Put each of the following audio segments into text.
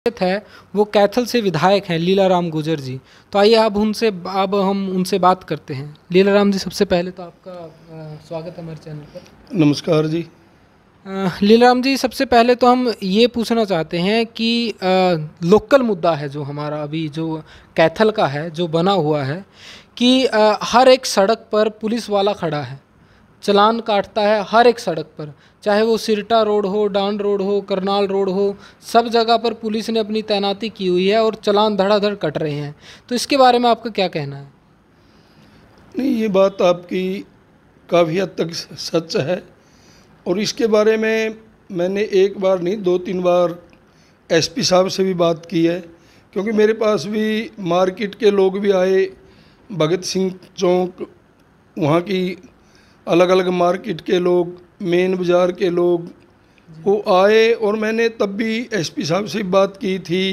है वो कैथल से विधायक हैं लीलाराम गुर्जर जी। तो आइए अब हम उनसे बात करते हैं। लीलाराम जी, सबसे पहले तो आपका स्वागत है हमारे चैनल पर। नमस्कार जी। लीलाराम जी, सबसे पहले तो हम ये पूछना चाहते हैं कि लोकल मुद्दा है जो हमारा अभी जो कैथल का है, जो बना हुआ है कि हर एक सड़क पर पुलिस वाला खड़ा है, चालान काटता है हर एक सड़क पर, चाहे वो सिरटा रोड हो, डांड रोड हो, करनाल रोड हो, सब जगह पर पुलिस ने अपनी तैनाती की हुई है और चालान धड़ाधड़ कट रहे हैं। तो इसके बारे में आपका क्या कहना है? नहीं, ये बात आपकी काफ़ी हद तक सच है और इसके बारे में मैंने एक बार नहीं 2-3 बार एसपी साहब से भी बात की है, क्योंकि मेरे पास भी मार्केट के लोग भी आए, भगत सिंह चौक, वहाँ की अलग अलग मार्केट के लोग, मेन बाज़ार के लोग, वो आए और मैंने तब भी एसपी साहब से बात की थी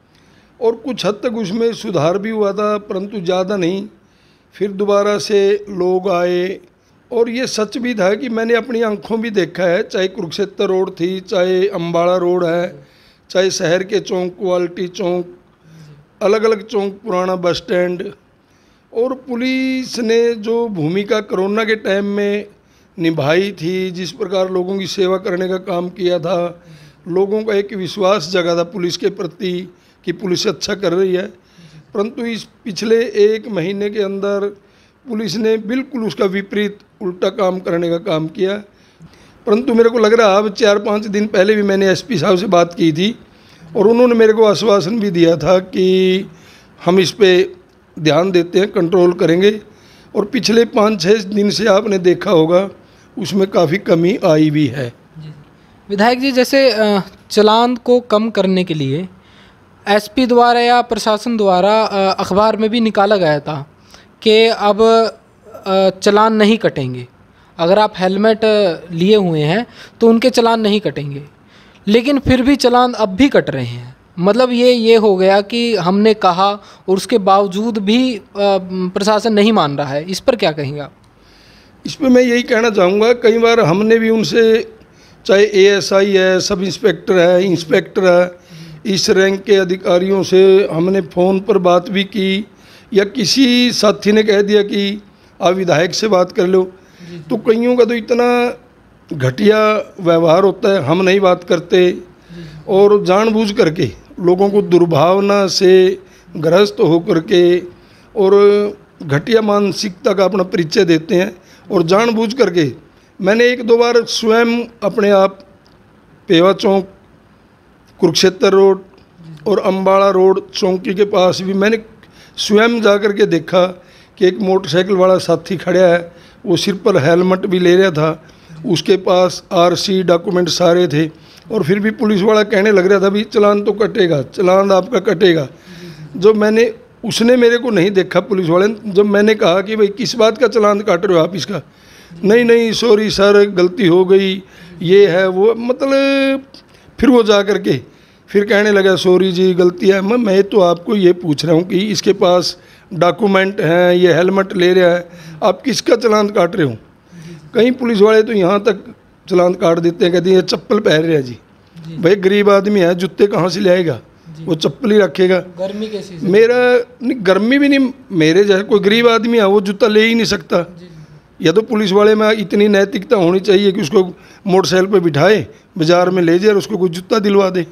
और कुछ हद तक उसमें सुधार भी हुआ था, परंतु ज़्यादा नहीं। फिर दोबारा से लोग आए और ये सच भी था कि मैंने अपनी आंखों भी देखा है, चाहे कुरुक्षेत्र रोड थी, चाहे अम्बाड़ा रोड है, चाहे शहर के चौक, क्वालिटी चौक, अलग अलग चौक, पुराना बस स्टैंड। और पुलिस ने जो भूमिका कोरोना के टाइम में निभाई थी, जिस प्रकार लोगों की सेवा करने का काम किया था, लोगों का एक विश्वास जगा था पुलिस के प्रति कि पुलिस अच्छा कर रही है, परंतु इस पिछले 1 महीने के अंदर पुलिस ने बिल्कुल उसका विपरीत उल्टा काम करने का काम किया। परंतु मेरे को लग रहा है अब 4-5 दिन पहले भी मैंने एसपी साहब से बात की थी और उन्होंने मेरे को आश्वासन भी दिया था कि हम इस पे ध्यान देते हैं, कंट्रोल करेंगे। और पिछले 5-6 दिन से आपने देखा होगा उसमें काफ़ी कमी आई भी है। विधायक जी, जैसे चालान को कम करने के लिए एसपी द्वारा या प्रशासन द्वारा अखबार में भी निकाला गया था कि अब चालान नहीं कटेंगे, अगर आप हेलमेट लिए हुए हैं तो उनके चालान नहीं कटेंगे, लेकिन फिर भी चालान अब भी कट रहे हैं। मतलब ये हो गया कि हमने कहा और उसके बावजूद भी प्रशासन नहीं मान रहा है। इस पर क्या कहेंगे आप? इस पर मैं यही कहना चाहूँगा, कई बार हमने भी उनसे, चाहे एएसआई है, सब इंस्पेक्टर है, इंस्पेक्टर है, इस रैंक के अधिकारियों से हमने फ़ोन पर बात भी की, या किसी साथी ने कह दिया कि आप विधायक से बात कर लो, तो कईयों का तो इतना घटिया व्यवहार होता है, हम नहीं बात करते और जानबूझ करके लोगों को दुर्भावना से ग्रस्त होकर के और घटिया मानसिकता का अपना परिचय देते हैं और जानबूझ करके। मैंने 1-2 बार स्वयं अपने आप पेवा चौक, कुरुक्षेत्र रोड और अम्बाड़ा रोड चौकी के पास भी मैंने स्वयं जा कर के देखा कि एक मोटरसाइकिल वाला साथी खड़ा है, वो सिर पर हेलमेट भी ले रहा था, उसके पास आरसी डॉक्यूमेंट सारे थे और फिर भी पुलिस वाला कहने लग रहा था भी चालान तो कटेगा, चालान आपका कटेगा। जो मैंने, उसने मेरे को नहीं देखा पुलिस वाले ने, जब मैंने कहा कि भाई किस बात का चालान काट रहे हो आप इसका, नहीं सॉरी सर, गलती हो गई, ये है वो, मतलब फिर वो जा कर के फिर कहने लगा सॉरी जी गलती है। मैं तो आपको ये पूछ रहा हूँ कि इसके पास डॉक्यूमेंट हैं, ये हेलमेट ले रहा है, आप किसका चालान काट रहे हो? कई पुलिस वाले तो यहाँ तक चालान काट देते हैं, कहते हैं ये चप्पल पहन रहे हैं जी। भाई गरीब आदमी है, जूते कहाँ से लाएगा, वो चप्पल ही रखेगा। गर्मी कैसी? मेरा नहीं, गर्मी भी नहीं, मेरे जैसे कोई गरीब आदमी है वो जूता ले ही नहीं सकता। या तो पुलिस वाले में इतनी नैतिकता होनी चाहिए कि उसको मोटरसाइकिल पे बिठाए, बाजार में ले जाए और उसको कोई जूता दिलवा दे।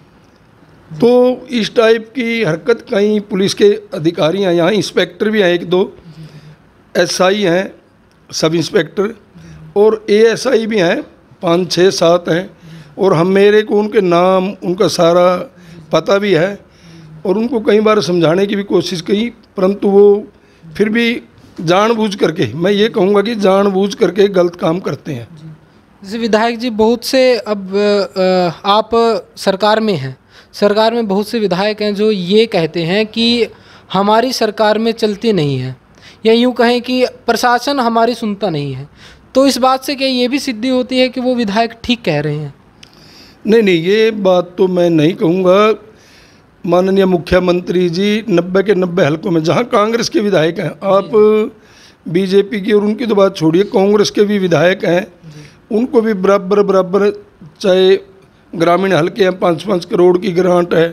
तो इस टाइप की हरकत कई पुलिस के अधिकारी हैं, यहाँ इंस्पेक्टर भी हैं, 1-2 एसआई हैं, सब इंस्पेक्टर, और एएसआई भी हैं, 5-6-7 हैं, और हम मेरे को उनके नाम, उनका सारा पता भी है और उनको कई बार समझाने की भी कोशिश की, परंतु वो फिर भी जानबूझ करके, मैं ये कहूँगा कि जानबूझ करके गलत काम करते हैं। जैसे विधायक जी, बहुत से अब आप सरकार में हैं, सरकार में बहुत से विधायक हैं जो ये कहते हैं कि हमारी सरकार में चलती नहीं है, या यूँ कहें कि प्रशासन हमारी सुनता नहीं है। तो इस बात से क्या ये भी सिद्धि होती है कि वो विधायक ठीक कह रहे हैं? नहीं, ये बात तो मैं नहीं कहूँगा। माननीय मुख्यमंत्री जी 90 के 90 हलकों में जहाँ कांग्रेस के विधायक हैं, आप बीजेपी की और उनकी तो बात छोड़िए, कांग्रेस के भी विधायक हैं, उनको भी बराबर, चाहे ग्रामीण हल्के हैं, 5-5 करोड़ की ग्रांट है,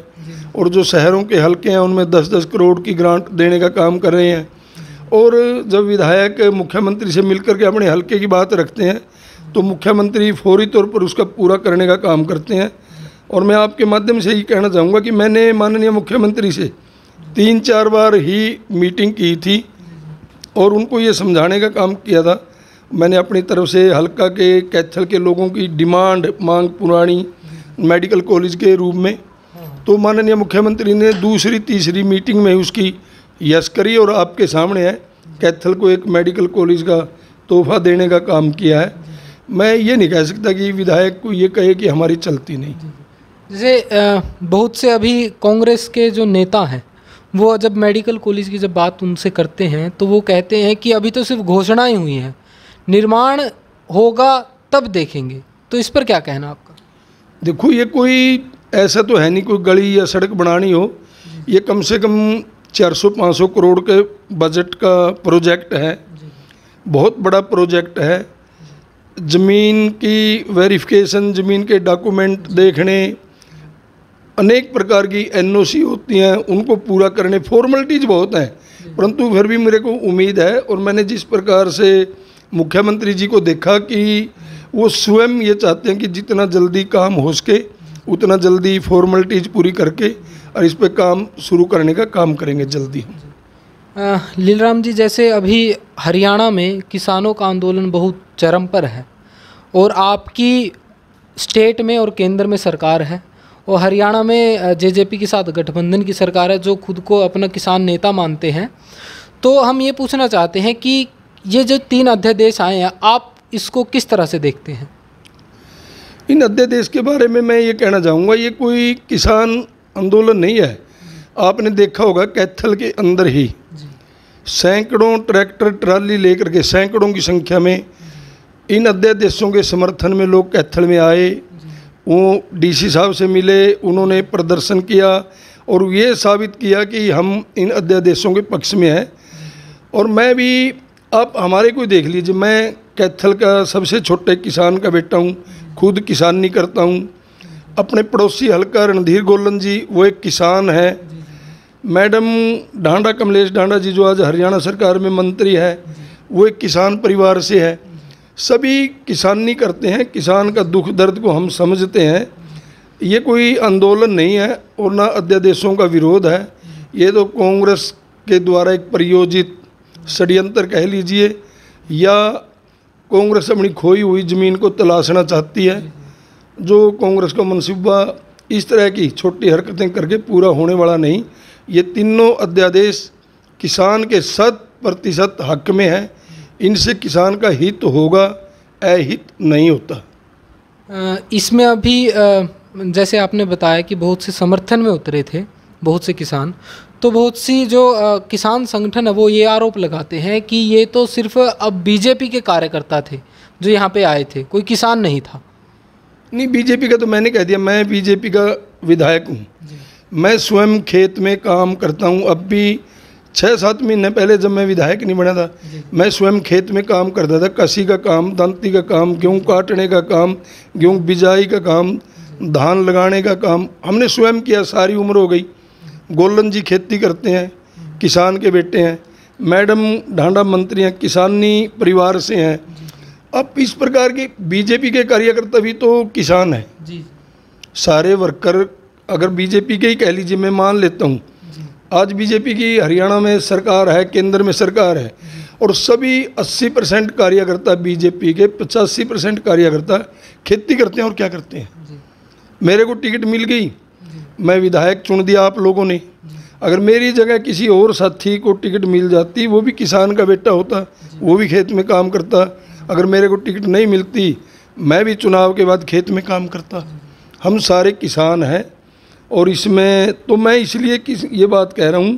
और जो शहरों के हलके हैं उनमें 10-10 करोड़ की ग्रांट देने का काम कर रहे हैं। और जब विधायक मुख्यमंत्री से मिलकर के अपने हलके की बात रखते हैं तो मुख्यमंत्री फौरी तौर पर उसका पूरा करने का काम करते हैं। और मैं आपके माध्यम से ये कहना चाहूँगा कि मैंने माननीय मुख्यमंत्री से 3-4 बार ही मीटिंग की थी और उनको ये समझाने का काम किया था। मैंने अपनी तरफ से हल्का के कैथल के लोगों की डिमांड मांग पुरानी मेडिकल कॉलेज के रूप में, तो माननीय मुख्यमंत्री ने दूसरी तीसरी मीटिंग में उसकी यस करी और आपके सामने है कैथल को एक मेडिकल कॉलेज का तोहफा देने का काम किया है। मैं ये नहीं कह सकता कि विधायक को ये कहे कि हमारी चलती नहीं। जैसे बहुत से अभी कांग्रेस के जो नेता हैं वो जब मेडिकल कॉलेज की जब बात उनसे करते हैं तो वो कहते हैं कि अभी तो सिर्फ घोषणाएं हुई हैं, निर्माण होगा तब देखेंगे। तो इस पर क्या कहना आपका? देखो, ये कोई ऐसा तो है नहीं कोई गली या सड़क बनानी हो, ये कम से कम 400-500 करोड़ के बजट का प्रोजेक्ट है, बहुत बड़ा प्रोजेक्ट है। ज़मीन की वेरिफिकेशन, ज़मीन के डॉक्यूमेंट देखने, अनेक प्रकार की एनओसी होती हैं, उनको पूरा करने, फॉर्मेलिटीज़ बहुत हैं, परंतु फिर भी मेरे को उम्मीद है और मैंने जिस प्रकार से मुख्यमंत्री जी को देखा कि वो स्वयं ये चाहते हैं कि जितना जल्दी काम हो सके उतना जल्दी फॉर्मेलिटीज़ पूरी करके और इस पे काम शुरू करने का काम करेंगे जल्दी। लीलराम जी, जैसे अभी हरियाणा में किसानों का आंदोलन बहुत चरम पर है और आपकी स्टेट में और केंद्र में सरकार है और हरियाणा में जेजेपी के साथ गठबंधन की सरकार है जो खुद को अपना किसान नेता मानते हैं। तो हम ये पूछना चाहते हैं कि ये जो 3 अध्यादेश आए हैं, आप इसको किस तरह से देखते हैं? इन अध्यादेश के बारे में मैं ये कहना चाहूँगा, ये कोई किसान आंदोलन नहीं है। आपने देखा होगा कैथल के अंदर ही सैकड़ों ट्रैक्टर ट्राली लेकर के सैकड़ों की संख्या में इन अध्यादेशों के समर्थन में लोग कैथल में आए, वो डीसी साहब से मिले, उन्होंने प्रदर्शन किया और ये साबित किया कि हम इन अध्यादेशों के पक्ष में हैं। और मैं भी, आप हमारे को देख लीजिए, मैं कैथल का सबसे छोटे किसान का बेटा हूँ, खुद किसानी करता हूँ। अपने पड़ोसी हल्का रणधीर गोलन जी वो एक किसान है, मैडम ढांडा कमलेश ढांडा जी जो आज हरियाणा सरकार में मंत्री है वो एक किसान परिवार से है। सभी किसानी करते हैं, किसान का दुख दर्द को हम समझते हैं। ये कोई आंदोलन नहीं है और ना अध्यादेशों का विरोध है, ये तो कांग्रेस के द्वारा एक प्रायोजित षड्यंत्र कह लीजिए, या कांग्रेस अपनी खोई हुई ज़मीन को तलाशना चाहती है। जो कांग्रेस का मनसूबा इस तरह की छोटी हरकतें करके पूरा होने वाला नहीं। ये तीनों अध्यादेश किसान के 100% हक में है, इनसे किसान का हित होगा, अहित नहीं होता। इसमें अभी जैसे आपने बताया कि बहुत से समर्थन में उतरे थे बहुत से किसान, तो बहुत सी जो किसान संगठन है वो ये आरोप लगाते हैं कि ये तो सिर्फ अब बीजेपी के कार्यकर्ता थे जो यहाँ पे आए थे, कोई किसान नहीं था। नहीं, बीजेपी का तो मैंने कह दिया, मैं बीजेपी का विधायक हूँ, मैं स्वयं खेत में काम करता हूँ। अब भी 6-7 महीने पहले जब मैं विधायक नहीं बना था, मैं स्वयं खेत में काम करता था, कसी का काम, दांती का काम, गेहूँ काटने का काम, गेहूँ बिजाई का काम, धान लगाने का काम हमने स्वयं किया। सारी उम्र हो गई। गोलन जी खेती करते हैं, किसान के बेटे हैं, मैडम ढांडा मंत्री हैं, किसानी परिवार से हैं। अब इस प्रकार के बीजेपी के कार्यकर्ता भी तो किसान हैं जी। सारे वर्कर अगर बीजेपी के ही कह लीजिए, मैं मान लेता हूँ आज बीजेपी की हरियाणा में सरकार है, केंद्र में सरकार है और सभी 80% कार्यकर्ता बीजेपी के, 85% कार्यकर्ता खेती करते हैं। और क्या करते हैं? मेरे को टिकट मिल गई, मैं विधायक चुन दिया आप लोगों ने, अगर मेरी जगह किसी और साथी को टिकट मिल जाती, वो भी किसान का बेटा होता, वो भी खेत में काम करता, अगर मेरे को टिकट नहीं मिलती मैं भी चुनाव के बाद खेत में काम करता। हम सारे किसान हैं और इसमें तो मैं इसलिए ये बात कह रहा हूँ,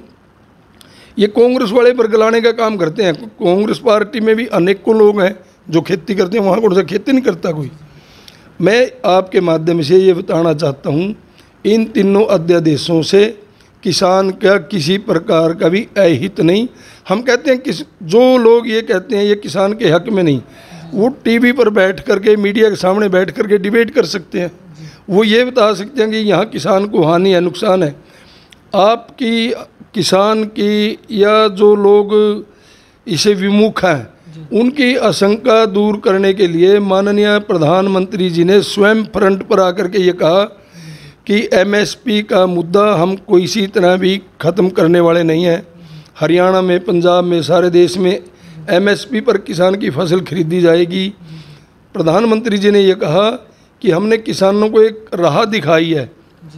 ये कांग्रेस वाले बरगलाने का काम करते हैं। कांग्रेस पार्टी में भी अनेकों लोग हैं जो खेती करते हैं, वहाँ कौन सा खेती नहीं करता कोई। मैं आपके माध्यम से ये बताना चाहता हूँ, इन तीनों अध्यादेशों से किसान का किसी प्रकार का भी अहित नहीं। हम कहते हैं कि जो लोग ये कहते हैं ये किसान के हक में नहीं, वो टीवी पर बैठ करके, मीडिया के सामने बैठ करके डिबेट कर सकते हैं, वो ये बता सकते हैं कि यहाँ किसान को हानि है, नुकसान है, आपकी किसान की या जो लोग इसे विमुख हैं उनकी आशंका दूर करने के लिए माननीय प्रधानमंत्री जी ने स्वयं फ्रंट पर आकर के ये कहा कि एमएसपी का मुद्दा हम किसी तरह भी ख़त्म करने वाले नहीं हैं। हरियाणा में, पंजाब में, सारे देश में एमएसपी पर किसान की फसल खरीदी जाएगी। प्रधानमंत्री जी ने ये कहा कि हमने किसानों को एक राह दिखाई है,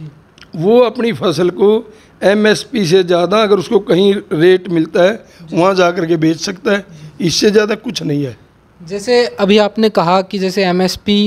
वो अपनी फसल को एमएसपी से ज़्यादा अगर उसको कहीं रेट मिलता है वहाँ जा कर के बेच सकता है, इससे ज़्यादा कुछ नहीं है। जैसे अभी आपने कहा कि जैसे एमएसपी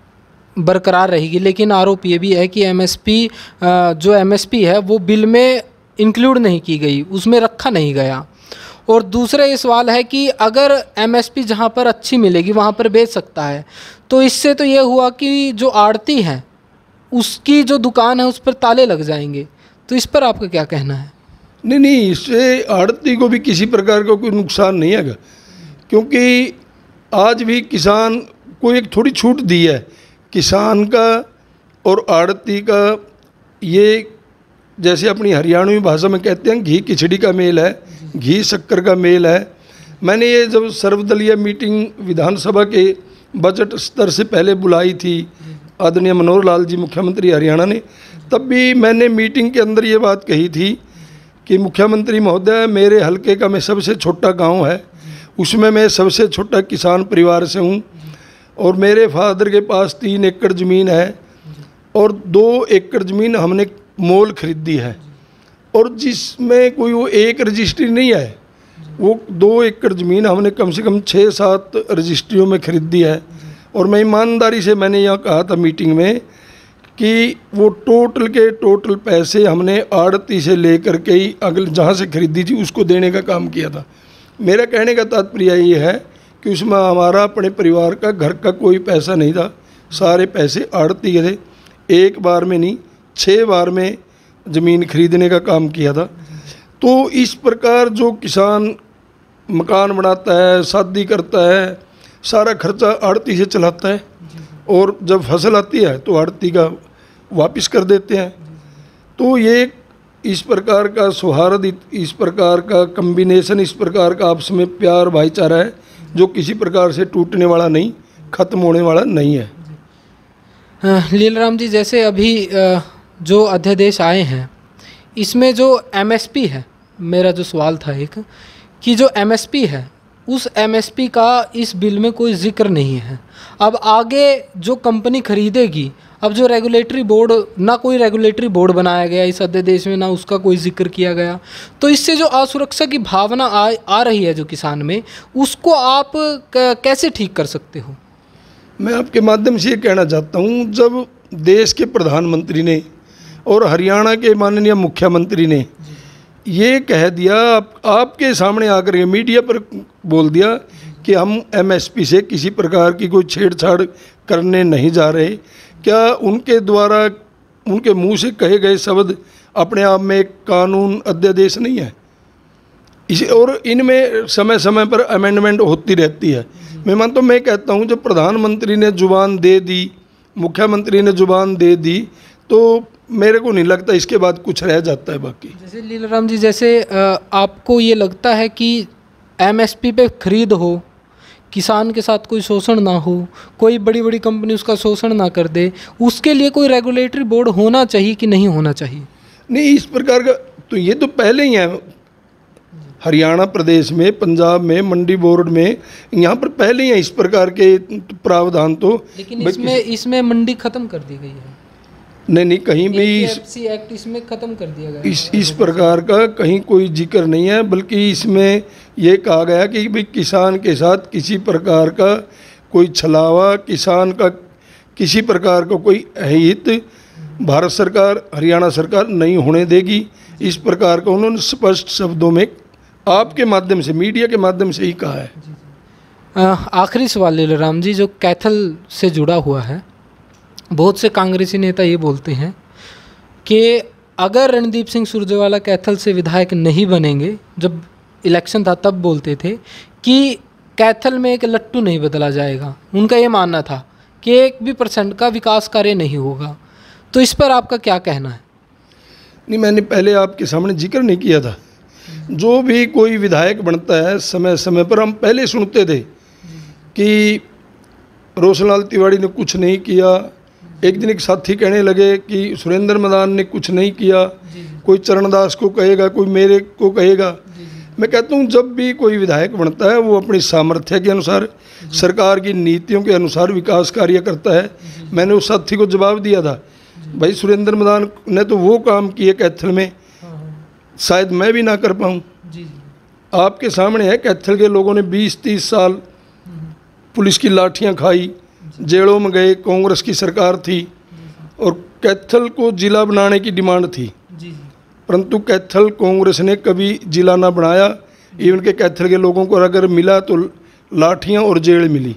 बरकरार रहेगी, लेकिन आरोप ये भी है कि एमएसपी जो एमएसपी है वो बिल में इंक्लूड नहीं की गई, उसमें रखा नहीं गया। और दूसरा ये सवाल है कि अगर एमएसपी जहाँ पर अच्छी मिलेगी वहाँ पर बेच सकता है, तो इससे तो ये हुआ कि जो आड़ती है उसकी जो दुकान है उस पर ताले लग जाएंगे। तो इस पर आपका क्या कहना है? नहीं, इससे आड़ती को भी किसी प्रकार का कोई नुकसान नहीं है, क्योंकि आज भी किसान को एक थोड़ी छूट दी है। किसान का और आड़ती का ये, जैसे अपनी हरियाणवी भाषा में कहते हैं, घी खिचड़ी का मेल है, घी शक्कर का मेल है। मैंने ये जब सर्वदलीय मीटिंग विधानसभा के बजट स्तर से पहले बुलाई थी आदरणीय मनोहर लाल जी मुख्यमंत्री हरियाणा ने, तब भी मैंने मीटिंग के अंदर ये बात कही थी कि मुख्यमंत्री महोदय, मेरे हलके का मैं सबसे छोटा गांव है, उसमें मैं सबसे छोटा किसान परिवार से हूँ और मेरे फादर के पास 3 एकड़ ज़मीन है और 2 एकड़ ज़मीन हमने मोल खरीदी है, और जिसमें कोई वो एक रजिस्ट्री नहीं है, वो 2 एकड़ ज़मीन हमने कम से कम 6-7 रजिस्ट्रियों में खरीदी है। और मैं ईमानदारी से मैंने यहाँ कहा था मीटिंग में कि वो टोटल के टोटल पैसे हमने आड़ती से लेकर के ही अगले जहाँ से खरीदी थी उसको देने का काम किया था। मेरा कहने का तात्पर्य ये है कि उसमें हमारा अपने परिवार का घर का कोई पैसा नहीं था, सारे पैसे आड़ती के थे। एक बार में नहीं, 6 बार में ज़मीन खरीदने का काम किया था। तो इस प्रकार जो किसान मकान बनाता है, शादी करता है, सारा खर्चा आड़ती से चलाता है, और जब फसल आती है तो आड़ती का वापस कर देते हैं। तो ये इस प्रकार का सौहार्द, इस प्रकार का कम्बिनेशन, इस प्रकार का आपस में प्यार भाईचारा है जो किसी प्रकार से टूटने वाला नहीं, ख़त्म होने वाला नहीं है। लीलाराम जी, जैसे अभी जो अध्यादेश आए हैं इसमें जो एमएसपी है, मेरा जो सवाल था एक, कि जो एमएसपी है उस एमएसपी का इस बिल में कोई जिक्र नहीं है। अब आगे जो कंपनी खरीदेगी, अब जो रेगुलेटरी बोर्ड, ना कोई रेगुलेटरी बोर्ड बनाया गया इस अध्यादेश में, ना उसका कोई जिक्र किया गया। तो इससे जो असुरक्षा की भावना आ रही है जो किसान में, उसको आप कैसे ठीक कर सकते हो? मैं आपके माध्यम से ये कहना चाहता हूँ, जब देश के प्रधानमंत्री ने और हरियाणा के माननीय मुख्यमंत्री ने ये कह दिया, आपके सामने आकर मीडिया पर बोल दिया कि हम एमएसपी से किसी प्रकार की कोई छेड़छाड़ करने नहीं जा रहे, क्या उनके द्वारा उनके मुंह से कहे गए शब्द अपने आप में एक कानून अध्यादेश नहीं है? इसे और इनमें समय समय पर अमेंडमेंट होती रहती है। मैं कहता हूँ जब प्रधानमंत्री ने जुबान दे दी, मुख्यमंत्री ने जुबान दे दी, तो मेरे को नहीं लगता इसके बाद कुछ रह जाता है बाकी। जैसे लीलाराम जी, जैसे आपको ये लगता है कि एमएसपी पे खरीद हो, किसान के साथ कोई शोषण ना हो, कोई बड़ी बड़ी कंपनी उसका शोषण ना कर दे, उसके लिए कोई रेगुलेटरी बोर्ड होना चाहिए कि नहीं होना चाहिए? नहीं, इस प्रकार का तो ये तो पहले ही है। हरियाणा प्रदेश में, पंजाब में, मंडी बोर्ड में, यहाँ पर पहले ही है इस प्रकार के प्रावधान। तो लेकिन इसमें मंडी खत्म कर दी गई है। नहीं, कहीं भी एक्ट इसमें खत्म कर दिया गया। इस प्रकार का कहीं कोई जिक्र नहीं है, बल्कि इसमें ये कहा गया कि भाई किसान के साथ किसी प्रकार का कोई छलावा, किसान का किसी प्रकार का कोई अहित भारत सरकार, हरियाणा सरकार नहीं होने देगी। इस प्रकार का उन्होंने स्पष्ट शब्दों में आपके माध्यम से, मीडिया के माध्यम से ही कहा है। आखिरी सवाल लीलाराम जी, जो कैथल से जुड़ा हुआ है, बहुत से कांग्रेसी नेता ये बोलते हैं कि अगर रणदीप सिंह सुरजेवाला कैथल से विधायक नहीं बनेंगे, जब इलेक्शन था तब बोलते थे कि कैथल में एक लट्टू नहीं बदला जाएगा। उनका ये मानना था कि 1% का विकास कार्य नहीं होगा। तो इस पर आपका क्या कहना है? नहीं, मैंने पहले आपके सामने जिक्र नहीं किया था। जो भी कोई विधायक बनता है समय समय पर हम पहले सुनते थे कि रोशनलाल तिवारी ने कुछ नहीं किया। एक दिन एक साथी कहने लगे कि सुरेंद्र मैदान ने कुछ नहीं किया, कोई चरणदास को कहेगा, कोई मेरे को कहेगा। मैं कहता हूँ जब भी कोई विधायक बनता है वो अपनी सामर्थ्य के अनुसार, सरकार की नीतियों के अनुसार विकास कार्य करता है। मैंने उस साथी को जवाब दिया था, भाई सुरेंद्र मैदान ने तो वो काम किए कैथल में, शायद मैं भी ना कर पाऊँ। आपके सामने है, कैथल के लोगों ने 20-30 साल पुलिस की लाठियां खाई, जेलों में गए, कांग्रेस की सरकार थी और कैथल को जिला बनाने की डिमांड थी, परंतु कैथल कांग्रेस ने कभी जिला ना बनाया। इवन के कैथल के लोगों को अगर मिला तो लाठियां और जेल मिली।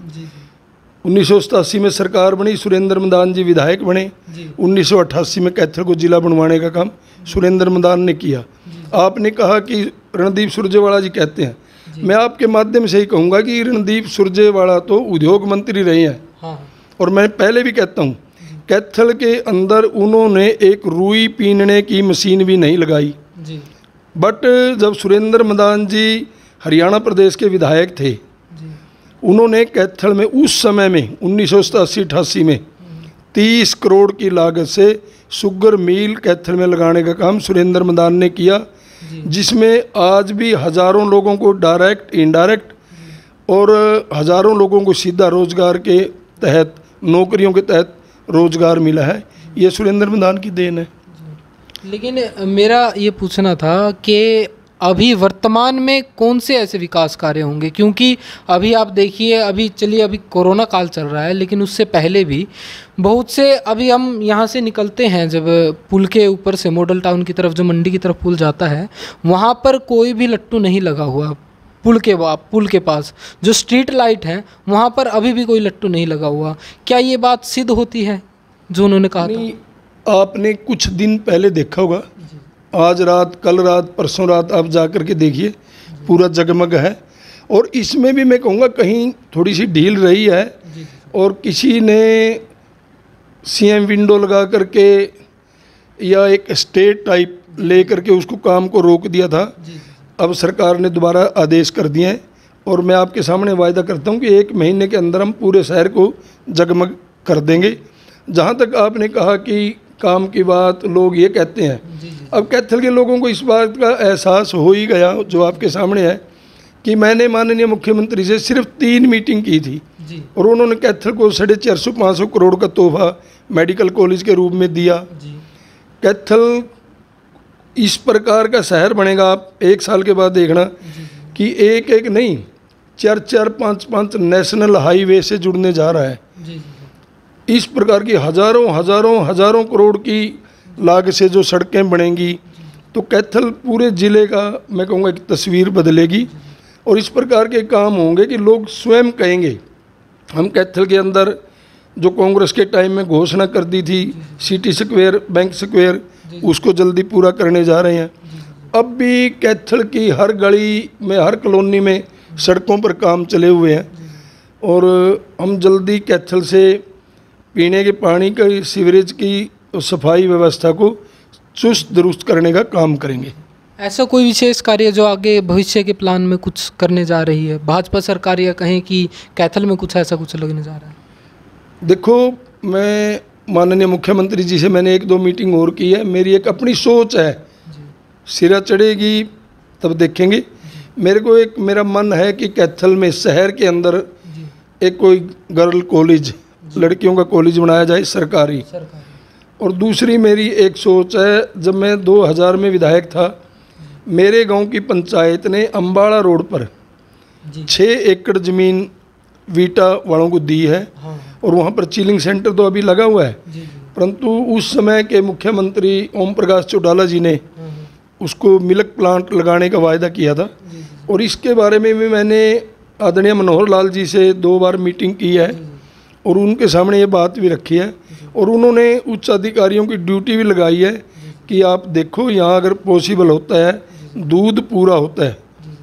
1987 में सरकार बनी, सुरेंद्र मैदान जी विधायक बने। 1988 में कैथल को जिला बनवाने का काम सुरेंद्र मैदान ने किया। आपने कहा कि रणदीप सुरजेवाला जी कहते हैं, मैं आपके माध्यम से ही कहूँगा कि रणदीप सुरजेवाला तो उद्योग मंत्री रहे हैं। और मैं पहले भी कहता हूँ, कैथल के अंदर उन्होंने एक रुई पीनने की मशीन भी नहीं लगाई। बट जब सुरेंद्र मैदान जी हरियाणा प्रदेश के विधायक थे, उन्होंने कैथल में उस समय में 1987-88 में 30 करोड़ की लागत से शुगर मिल कैथल में लगाने का काम सुरेंद्र मैदान ने किया, जिसमें आज भी हज़ारों लोगों को डायरेक्ट, इनडायरेक्ट और हज़ारों लोगों को सीधा रोजगार के तहत, नौकरियों के तहत रोजगार मिला है। ये सुरेंद्र मैदान की देन है। लेकिन मेरा ये पूछना था कि अभी वर्तमान में कौन से ऐसे विकास कार्य होंगे, क्योंकि अभी आप देखिए, अभी चलिए अभी कोरोना काल चल रहा है, लेकिन उससे पहले भी बहुत से, अभी हम यहाँ से निकलते हैं जब पुल के ऊपर से मॉडल टाउन की तरफ, जो मंडी की तरफ पुल जाता है, वहाँ पर कोई भी लट्टू नहीं लगा हुआ। पुल के पास जो स्ट्रीट लाइट है वहाँ पर अभी भी कोई लट्टू नहीं लगा हुआ। क्या ये बात सिद्ध होती है जो उन्होंने कहा था? आपने कुछ दिन पहले देखा होगा, आज रात, कल रात, परसों रात आप जा कर के देखिए, पूरा जगमग है। और इसमें भी मैं कहूँगा कहीं थोड़ी सी ढील रही है और किसी ने सीएम विंडो लगा करके या एक स्टेट टाइप ले करके उसको काम को रोक दिया था। अब सरकार ने दोबारा आदेश कर दिए हैं और मैं आपके सामने वायदा करता हूँ कि 1 महीने के अंदर हम पूरे शहर को जगमग कर देंगे। जहाँ तक आपने कहा कि काम की बात लोग ये कहते हैं, अब कैथल के लोगों को इस बात का एहसास हो ही गया, जो आपके सामने है, कि मैंने माननीय मुख्यमंत्री से सिर्फ 3 मीटिंग की थी और उन्होंने कैथल को 450-500 करोड़ का तोहफा मेडिकल कॉलेज के रूप में दिया। कैथल इस प्रकार का शहर बनेगा, आप 1 साल के बाद देखना कि एक नहीं 4-4, 5-5 नेशनल हाईवे से जुड़ने जा रहा है। इस प्रकार की हजारों करोड़ की लागत से जो सड़कें बनेंगी, तो कैथल पूरे ज़िले का मैं कहूँगा एक तस्वीर बदलेगी। और इस प्रकार के काम होंगे कि लोग स्वयं कहेंगे, हम कैथल के अंदर जो कांग्रेस के टाइम में घोषणा कर दी थी सिटी स्क्वायर, बैंक स्क्वायर, उसको जल्दी पूरा करने जा रहे हैं। अब भी कैथल की हर गली में, हर कॉलोनी में सड़कों पर काम चले हुए हैं और हम जल्दी कैथल से पीने के पानी का, सीवरेज की सफाई व्यवस्था को चुस्त दुरुस्त करने का काम करेंगे। ऐसा कोई विशेष कार्य जो आगे भविष्य के प्लान में कुछ करने जा रही है भाजपा सरकार, या कहें कि कैथल में कुछ ऐसा कुछ लगने जा रहा है? देखो, मैं माननीय मुख्यमंत्री जी से मैंने 1-2 मीटिंग और की है। मेरी एक अपनी सोच है, सिरा चढ़ेगी तब देखेंगे। मेरा मन है कि कैथल में शहर के अंदर एक कोई गर्ल कॉलेज, लड़कियों का कॉलेज बनाया जाए सरकारी। और दूसरी मेरी एक सोच है, जब मैं 2000 में विधायक था, मेरे गांव की पंचायत ने अम्बाड़ा रोड पर 6 एकड़ ज़मीन वीटा वालों को दी है और वहाँ पर चिलिंग सेंटर तो अभी लगा हुआ है, परंतु उस समय के मुख्यमंत्री ओम प्रकाश चौटाला जी ने उसको मिल्क प्लांट लगाने का वायदा किया था। और इसके बारे में भी मैंने आदरणीय मनोहर लाल जी से 2 बार मीटिंग की है और उनके सामने ये बात भी रखी है और उन्होंने उच्च अधिकारियों की ड्यूटी भी लगाई है कि आप देखो, यहाँ अगर पॉसिबल होता है, दूध पूरा होता है,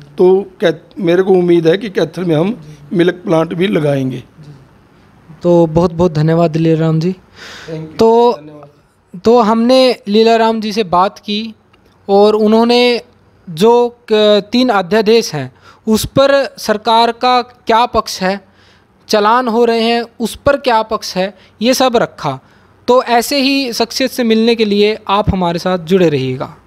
तो मेरे को उम्मीद है कि कैथल में हम मिल्क प्लांट भी लगाएंगे। तो बहुत बहुत धन्यवाद दिलेर राम जी। तो तो हमने लीलाराम जी से बात की और उन्होंने जो 3 अध्यादेश हैं उस पर सरकार का क्या पक्ष है, चालान हो रहे हैं उस पर क्या पक्ष है, ये सब रखा। तो ऐसे ही शख्सियत से मिलने के लिए आप हमारे साथ जुड़े रहिएगा।